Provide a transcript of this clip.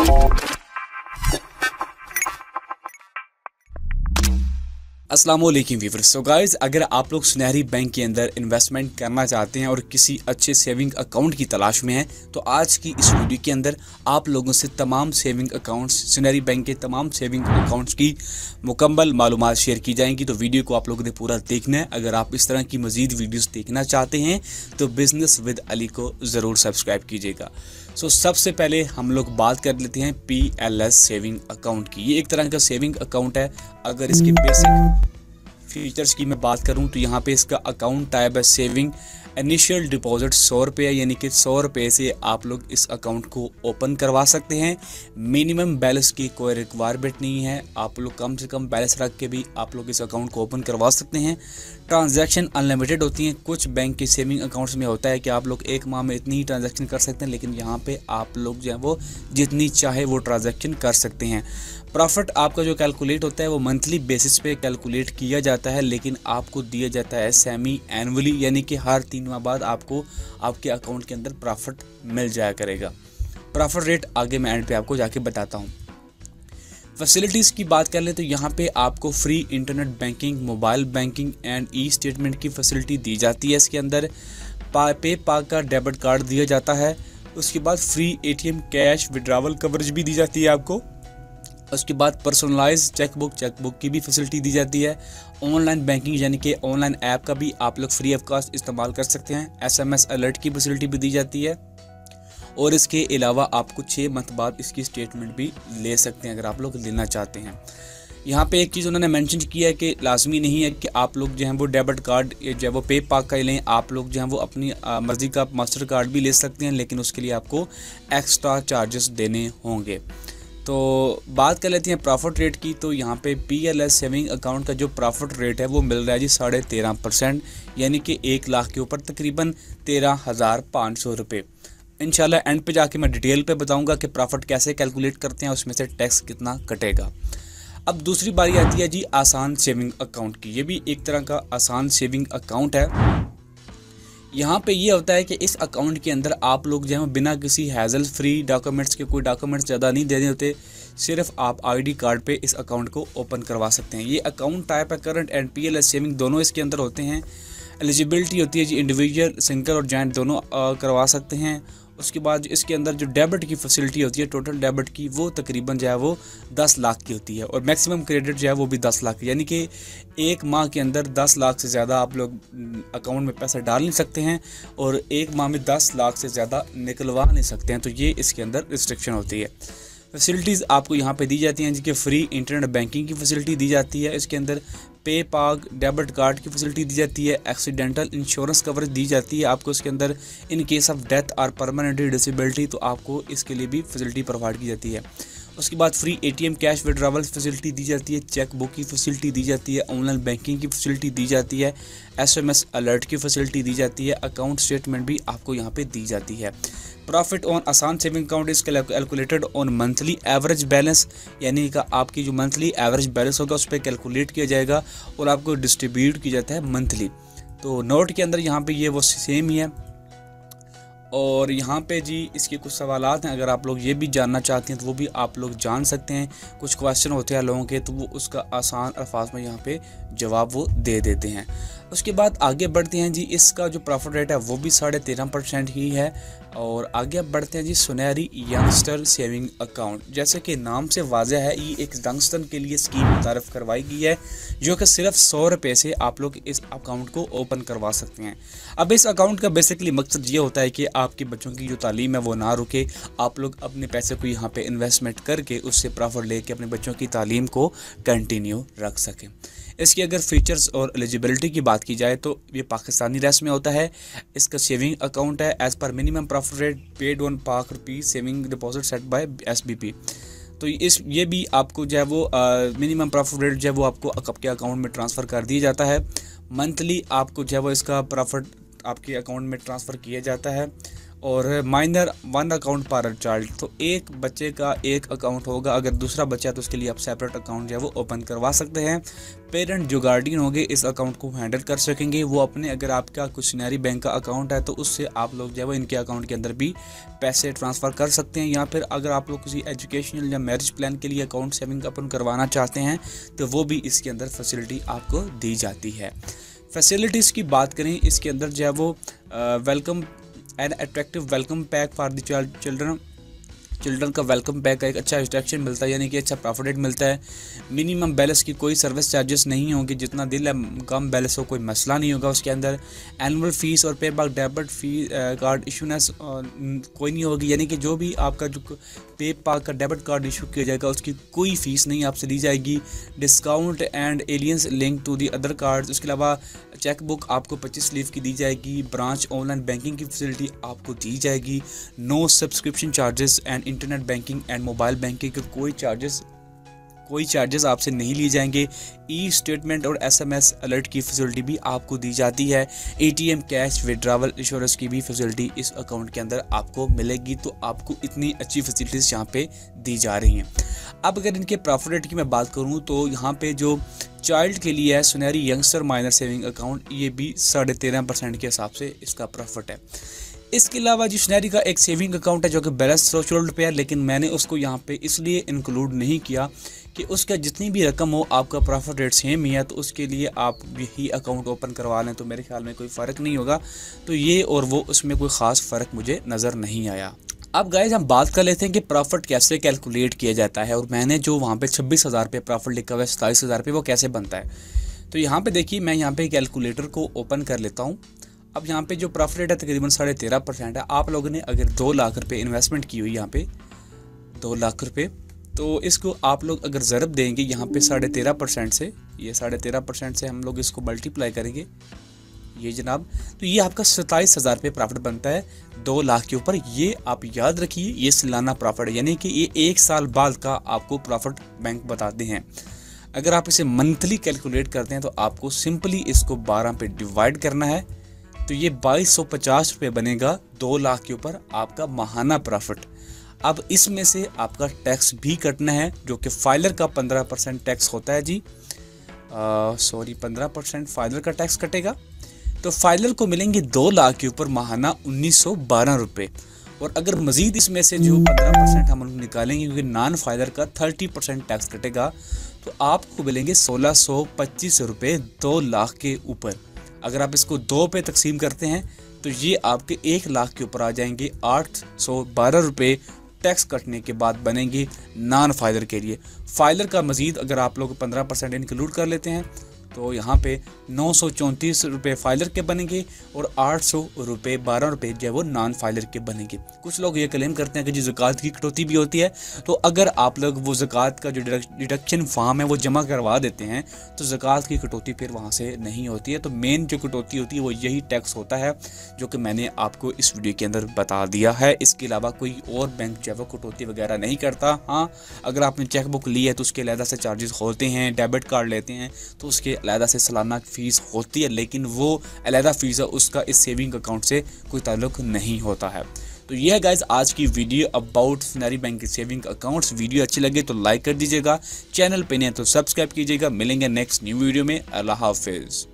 अस्सलाम वालेकुम viewers. So guys, अगर आप लोग सुनहरी बैंक के अंदर इन्वेस्टमेंट करना चाहते हैं और किसी अच्छे सेविंग अकाउंट की तलाश में हैं, तो आज की इस वीडियो के अंदर आप लोगों से तमाम सेविंग अकाउंट्स, सुनहरी बैंक के तमाम सेविंग अकाउंट्स की मुकम्मल मालूमात शेयर की जाएंगी। तो वीडियो को आप लोगों ने पूरा देखना है। अगर आप इस तरह की मज़ीद वीडियोस देखना चाहते हैं तो बिज़नेस विद अली को ज़रूर सब्सक्राइब कीजिएगा। सो सबसे पहले हम लोग बात कर लेते हैं PLS सेविंग अकाउंट की। ये एक तरह का सेविंग अकाउंट है। अगर इसके बेसिक फीचर्स की मैं बात करूं तो यहाँ पे इसका अकाउंट टाइप है सेविंग। इनिशियल डिपॉजिट 100 रुपये है, यानी कि 100 रुपये से आप लोग इस अकाउंट को ओपन करवा सकते हैं। मिनिमम बैलेंस की कोई रिक्वायरमेंट नहीं है। आप लोग कम से कम बैलेंस रख के भी आप लोग इस अकाउंट को ओपन करवा सकते हैं। ट्रांजैक्शन अनलिमिटेड होती हैं। कुछ बैंक के सेविंग अकाउंट्स में होता है कि आप लोग एक माह में इतनी ही ट्रांजैक्शन कर सकते हैं, लेकिन यहाँ पे आप लोग जो है वो जितनी चाहे वो ट्रांजैक्शन कर सकते हैं। प्रॉफिट आपका जो कैलकुलेट होता है वो मंथली बेसिस पे कैलकुलेट किया जाता है, लेकिन आपको दिया जाता है सेमी एनुअली, यानी कि हर 3 माह बाद आपको आपके अकाउंट के अंदर प्रॉफिट मिल जाया करेगा। प्रॉफिट रेट आगे मैं एंड पे आपको जाके बताता हूँ। फैसिलिटीज़ की बात कर ले तो यहाँ पे आपको free internet banking, mobile banking and e statement की फैसिलिटी दी जाती है। इसके अंदर पेपाल का डेबिट कार्ड दिया जाता है। उसके बाद free ATM cash withdrawal coverage भी दी जाती है आपको। उसके बाद पर्सनलाइज चेकबुक की भी फैसिलिटी दी जाती है। ऑनलाइन बैंकिंग यानी कि ऑनलाइन ऐप का भी आप लोग फ्री ऑफ कॉस्ट इस्तेमाल कर सकते हैं। SMS अलर्ट की फैसिलिटी भी दी जाती है। और इसके अलावा आपको 6 मंथ बाद इसकी स्टेटमेंट भी ले सकते हैं अगर आप लोग लेना चाहते हैं। यहाँ पे एक चीज़ उन्होंने मेंशन किया है कि लाजमी नहीं है कि आप लोग जो है वो डेबिट कार्ड जो है वो पेपाल का लें। आप लोग जो है वो अपनी मर्ज़ी का मास्टर कार्ड भी ले सकते हैं, लेकिन उसके लिए आपको एक्स्ट्रा चार्जेस देने होंगे। तो बात कर लेते हैं प्रॉफिट रेट की। तो यहाँ पे PLS सेविंग अकाउंट का जो प्रॉफिट रेट है वो मिल रहा है जी 13.5%, यानी कि 1 लाख के ऊपर तकरीबन 13,500 रुपये। इंशाल्लाह एंड पे जाके मैं डिटेल पे बताऊंगा कि प्रॉफिट कैसे कैलकुलेट करते हैं, उसमें से टैक्स कितना कटेगा। अब दूसरी बारी आती है जी आसान सेविंग अकाउंट की। ये भी एक तरह का आसान सेविंग अकाउंट है। यहाँ पे ये होता है कि इस अकाउंट के अंदर आप लोग जो है बिना किसी हैजल फ्री डॉक्यूमेंट्स के, कोई डॉक्यूमेंट्स ज़्यादा नहीं देने होते, सिर्फ आप ID कार्ड पे इस अकाउंट को ओपन करवा सकते हैं। ये अकाउंट टाइप है करंट एंड PLS सेविंग दोनों इसके अंदर होते हैं। एलिजिबिलिटी होती है जी इंडिविजुअल, सिंगल और जॉइंट दोनों करवा सकते हैं। उसके बाद इसके अंदर जो डेबिट की फैसिलिटी होती है, टोटल डेबिट की, वो तकरीबन जो है वो 10 लाख की होती है। और मैक्सिमम क्रेडिट जो है वो भी 10 लाख, यानी कि एक माह के अंदर 10 लाख से ज़्यादा आप लोग अकाउंट में पैसा डाल नहीं सकते हैं और एक माह में 10 लाख से ज़्यादा निकलवा नहीं सकते हैं। तो ये इसके अंदर रिस्ट्रिक्शन होती है। फैसिलिटीज़ आपको यहाँ पे दी जाती हैं जिनके फ्री इंटरनेट बैंकिंग की फैसिलिटी दी जाती है। इसके अंदर पेपाल डेबिट कार्ड की फैसिलिटी दी जाती है। एक्सीडेंटल इंश्योरेंस कवरेज दी जाती है आपको इसके अंदर। इन केस ऑफ डेथ और परमानेंट डिसेबिलिटी तो आपको इसके लिए भी फैसिलिटी प्रोवाइड की जाती है। उसके बाद free ATM cash withdrawal facility दी जाती है। चेक बुक की फैसिलिटी दी जाती है। ऑनलाइन बैंकिंग की फैसिलिटी दी जाती है। SMS अलर्ट की फैसिलिटी दी जाती है। अकाउंट स्टेटमेंट भी आपको यहाँ पे दी जाती है। Profit on Asaan saving account is calculated on monthly average balance, यानी कि आपकी जो मंथली एवरेज बैलेंस होगा उस पर कैलकुलेट किया जाएगा और आपको डिस्ट्रीब्यूट किया जाता है मंथली। तो नोट के अंदर यहाँ पे ये वो सेम ही है। और यहाँ पे जी इसके कुछ सवालात हैं, अगर आप लोग ये भी जानना चाहते हैं तो वो भी आप लोग जान सकते हैं। कुछ क्वेश्चन होते हैं लोगों के, तो वो उसका आसान अल्फाज में यहाँ पे जवाब वो दे देते हैं। उसके बाद आगे बढ़ते हैं जी, इसका जो प्रॉफिट रेट है वो भी 13.5% ही है। और आगे बढ़ते हैं जी सुनहरी यंगस्टर सेविंग अकाउंट। जैसे कि नाम से वाज़ह है, ये एक यंगस्टर के लिए स्कीम मुतारफ़ करवाई गई है जो कि सिर्फ 100 रुपये से आप लोग इस अकाउंट को ओपन करवा सकते हैं। अब इस अकाउंट का बेसिकली मकसद ये होता है कि आपके बच्चों की जो तालीम है वो ना रुके, आप लोग अपने पैसे को यहाँ पे इन्वेस्टमेंट करके उससे प्रॉफिट लेके अपने बच्चों की तालीम को कंटिन्यू रख सकें। इसकी अगर फीचर्स और एलिजिबिलिटी की बात की जाए तो ये पाकिस्तानी रैस में होता है। इसका सेविंग अकाउंट है as per minimum profit rate paid on Pak rupees saving deposit set by SBP। तो ये भी आपको जो है वो मिनिमम प्रॉफिट रेट जो है वो आपको आपके अकाउंट में ट्रांसफ़र कर दिया जाता है। मंथली आपको जो है वो इसका प्रॉफिट आपके अकाउंट में ट्रांसफ़र किया जाता है। और माइनर 1 अकाउंट पर चाइल्ड, तो एक बच्चे का एक अकाउंट होगा। अगर दूसरा बच्चा है तो उसके लिए आप सेपरेट अकाउंट जो है वो ओपन करवा सकते हैं। पेरेंट जो गार्डियन होंगे इस अकाउंट को हैंडल कर सकेंगे, वो अपने, अगर आपका कुछ सुनहरी बैंक का अकाउंट है तो उससे आप लोग जो है वो इनके अकाउंट के अंदर भी पैसे ट्रांसफ़र कर सकते हैं। या फिर अगर आप लोग किसी एजुकेशनल या मैरिज प्लान के लिए अकाउंट सेविंग ओपन करवाना चाहते हैं तो वो भी इसके अंदर फैसिलिटी आपको दी जाती है। फैसिलिटीज़ की बात करें, इसके अंदर जो है वो welcome and attractive welcome pack for the children का वेलकम पैक का एक अच्छा इंस्ट्रक्शन मिलता है, यानी कि अच्छा प्रॉफिट रेट मिलता है। मिनिमम बैलेंस की कोई सर्विस चार्जेस नहीं होंगे, जितना दिल है कम बैलेंस हो कोई मसला नहीं होगा उसके अंदर। एनुअल फीस और pay back debit fee card issuance कोई नहीं होगी, यानी कि जो भी आपका जो पे बैक का डेबिट कार्ड इशू किया जाएगा उसकी कोई फ़ीस नहीं आपसे ली जाएगी। Discount and alliances link to the other cards, उसके अलावा चेक बुक आपको 25 लीव की दी जाएगी। ब्रांच ऑनलाइन बैंकिंग की फैसिलिटी आपको दी जाएगी। No subscription charges and internet banking and mobile banking के कोई चार्जेस आपसे नहीं लिए जाएंगे। ई स्टेटमेंट और SMS अलर्ट की फैसिलिटी भी आपको दी जाती है। ATM कैश विड्रावल इंश्योरेंस की भी फैसिलिटी इस अकाउंट के अंदर आपको मिलेगी। तो आपको इतनी अच्छी फैसिलिटीज़ यहाँ पे दी जा रही हैं। अब अगर इनके प्रॉफिट रेट की मैं बात करूँ तो यहाँ पे जो चाइल्ड के लिए है सुनहरी यंगस्टर माइनर सेविंग अकाउंट, ये भी 13.5% के हिसाब से इसका प्रॉफिट है। इसके अलावा जो सुनहरी का एक सेविंग अकाउंट है जो कि बैलेंस थ्रेशोल्ड पे है, लेकिन मैंने उसको यहाँ पे इसलिए इंक्लूड नहीं किया कि उसका जितनी भी रकम हो आपका प्रॉफिट रेट सेम ही है, तो उसके लिए आप यही अकाउंट ओपन करवा लें तो मेरे ख्याल में कोई फ़र्क नहीं होगा। तो ये और वो उसमें कोई ख़ास फ़र्क मुझे नज़र नहीं आया। अब गाइज हम बात कर लेते हैं कि प्रॉफिट कैसे कैलकुलेट किया जाता है, और मैंने जो वहाँ पे 26,000 पे प्रॉफिट लिखा हुआ है 27,000 पे वो कैसे बनता है। तो यहाँ पे देखिए, मैं यहाँ पे कैलकुलेटर को ओपन कर लेता हूँ। अब यहाँ पे जो प्रॉफिट रेट है तकरीबन 13.5% है। आप लोगों ने अगर 2 लाख रुपये इन्वेस्टमेंट की हुई यहाँ पे 2 लाख रुपये, तो इसको आप लोग अगर ज़रब देंगे यहाँ पे 13.5% से, ये 13.5% से हम लोग इसको मल्टीप्लाई करेंगे ये जनाब, तो ये आपका 27,000 पे प्रॉफिट बनता है 2 लाख के ऊपर। ये आप याद रखिए, ये सालाना प्रॉफिट है, यानी कि ये 1 साल बाद का आपको प्रॉफिट बैंक बताते हैं। अगर आप इसे मंथली कैलकुलेट करते हैं तो आपको सिंपली इसको 12 पे डिवाइड करना है, तो ये 2250 रुपये बनेगा 2 लाख के ऊपर आपका माहाना प्रॉफिट। अब इसमें से आपका टैक्स भी कटना है, जो कि फाइलर का 15% टैक्स होता है जी, 15% फाइलर का टैक्स कटेगा। तो फाइलर को मिलेंगे 2 लाख के ऊपर माहाना 1912 रुपये। और अगर मज़ीद इसमें से जो 15% हम निकालेंगे, क्योंकि नॉन फाइलर का 30% टैक्स कटेगा, तो आपको मिलेंगे 1625 रुपये 2 लाख के ऊपर। अगर आप इसको 2 पे तकसीम करते हैं तो ये आपके 1 लाख के ऊपर आ जाएंगे। 812 रुपये टैक्स कटने के बाद बनेंगे नॉन फाइलर के लिए। फाइलर का मज़ीद अगर आप लोग 15% इंक्लूड कर लेते हैं तो यहाँ पे 934 रुपये फाइलर के बनेंगे और 800 रुपये 12 रुपये जो है वो नॉन फाइलर के बनेंगे। कुछ लोग ये क्लेम करते हैं कि जी ज़कात की कटौती भी होती है, तो अगर आप लोग वो ज़कात का जो डिडक्शन फॉर्म है वो जमा करवा देते हैं तो ज़कात की कटौती फिर वहाँ से नहीं होती है। तो मेन जो कटौती होती है वो यही टैक्स होता है, जो कि मैंने आपको इस वीडियो के अंदर बता दिया है। इसके अलावा कोई और बैंक जो है वो कटौती वगैरह नहीं करता। हाँ, अगर आपने चेक बुक ली है तो उसके अलहदा से चार्जेस होते हैं, डेबिट कार्ड लेते हैं तो उसके अलहदा से सालाना फ़ीस होती है, लेकिन वो अलहदा फ़ीस है, उसका इस सेविंग अकाउंट से कोई ताल्लुक नहीं होता है। तो यह है गाइज आज की वीडियो अबाउट सुनहरी बैंक के सेविंग अकाउंट्स। वीडियो अच्छी लगे तो लाइक कर दीजिएगा, चैनल पे नहीं तो सब्सक्राइब कीजिएगा। मिलेंगे नेक्स्ट न्यू वीडियो में। अल्लाह हाफिज़।